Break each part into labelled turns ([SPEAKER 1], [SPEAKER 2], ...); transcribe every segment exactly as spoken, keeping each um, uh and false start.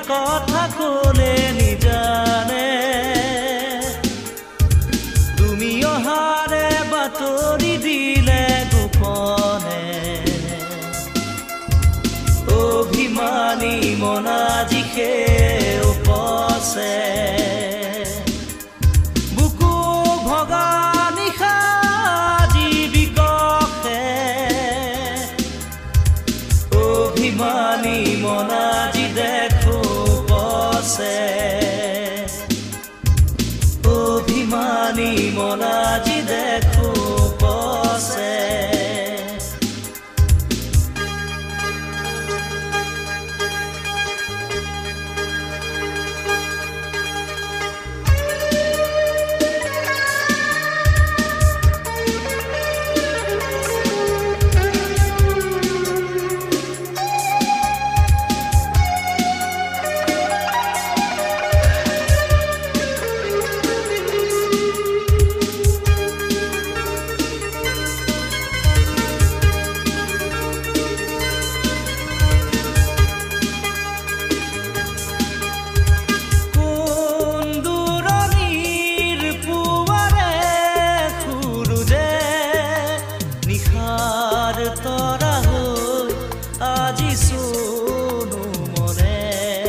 [SPEAKER 1] কথা কলে নিজানে তুমি অহাৰে বাতৰি দিলে গোপনে অভিমানী মনাজি খে উপচে বুকু ভগা নিশা জীৱিকহে অভিমানী মনাজি দেখো পছে অভিমানী মনাজি দেখো পছে তৰা হৈ আজি সোনো মনে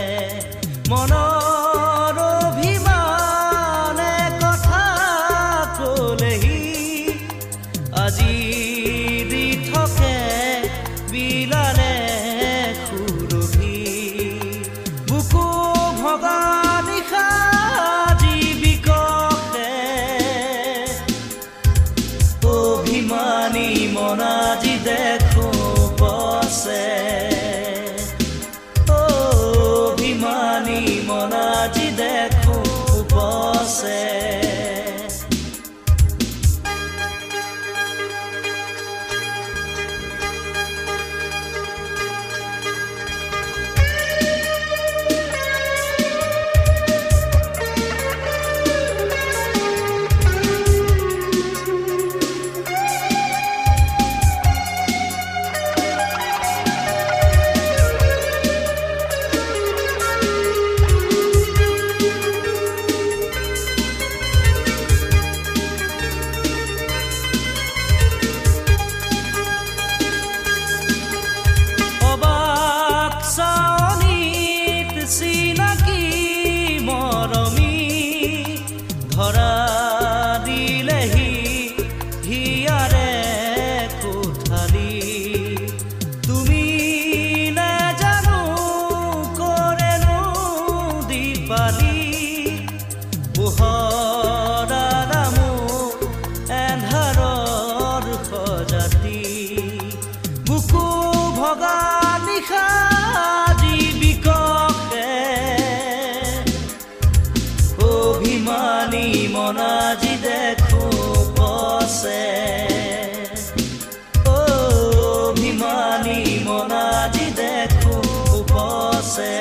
[SPEAKER 1] মনৰ অভিমানে কথা কলেহি আজি দি থাকে বিলালে সুৰভি বুকু ভগা নিশা জীৱিকহে অভিমানী মনাজি দেখো পছে অভিমানী মনাজি দেখো পছে ধৰা দিলেহি হিয়াৰে কোঠালি তুমি নাজানো কৰেনো দীপালি পোহৰা নামো এন্ধাৰৰ সজাতি বুকু ভগা নিশা অভিমানী মনাজি দেখো পছে অভিমানী মনাজি দেখো পছে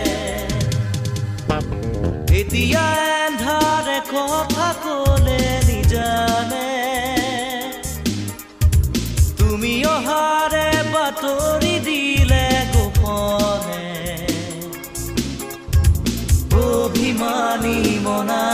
[SPEAKER 1] এতিয়া এন্ধাৰে কথা কলে নিজানে তুমি অহাৰে বাতৰি দিলে গোপনে অভিমানী মনা